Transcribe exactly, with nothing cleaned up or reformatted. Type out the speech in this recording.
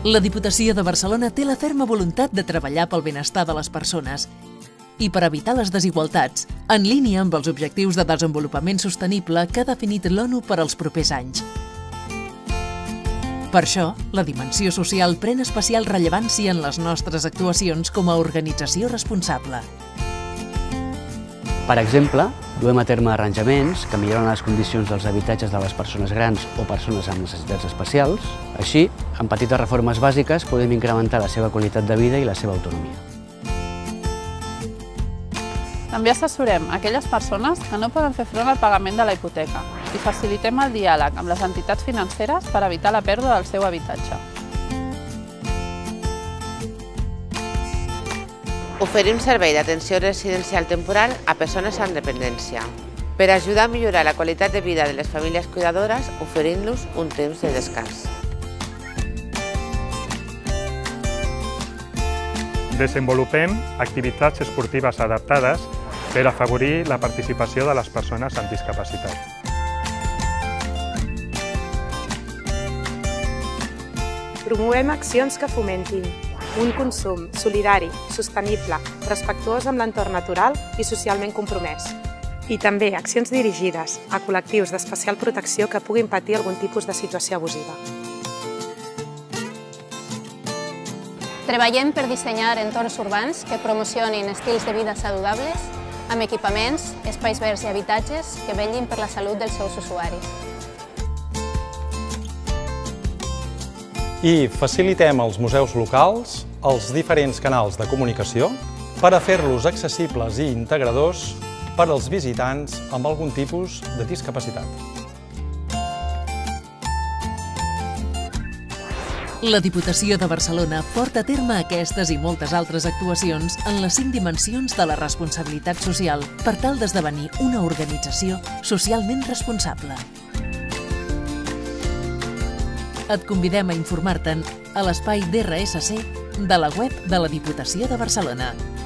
La Diputació de Barcelona té la ferma voluntat de treballar pel benestar de les persones i per evitar les desigualtats, en línia amb els objectius de desenvolupament sostenible que ha definit l'ONU per als propers anys. Per això, la dimensió social pren especial rellevància en les nostres actuacions com a organització responsable. Per exemple, duem a terme arranjaments que milloren les condicions dels habitatges de les persones grans o persones amb necessitats especials. Així, amb petites reformes bàsiques podem incrementar la seva qualitat de vida i la seva autonomia. També assessorem aquelles persones que no poden fer front al pagament de la hipoteca i facilitem el diàleg amb les entitats financeres per evitar la pèrdua del seu habitatge. Oferim servei d'atenció residencial temporal a persones amb dependència. Per ajudar a millorar la qualitat de vida de les famílies cuidadores, oferint-los un temps de descans. Desenvolupem activitats esportives adaptades per afavorir la participació de les persones amb discapacitat. Promovem accions que fomentin un consum solidari, sostenible, respectuós amb l'entorn natural i socialment compromès. I també accions dirigides a col·lectius d'especial protecció que puguin patir algun tipus de situació abusiva. Treballem per dissenyar entorns urbans que promocionin estils de vida saludables amb equipaments, espais verds i habitatges que vetllin per la salut dels seus usuaris. I facilitem als museus locals els diferents canals de comunicació per a fer-los accessibles i integradors per als visitants amb algun tipus de discapacitat. La Diputació de Barcelona porta a terme aquestes i moltes altres actuacions en les cinc dimensions de la responsabilitat social per tal d'esdevenir una organització socialment responsable. Et convidem a informar-te'n a l'espai d'R S C de la web de la Diputació de Barcelona.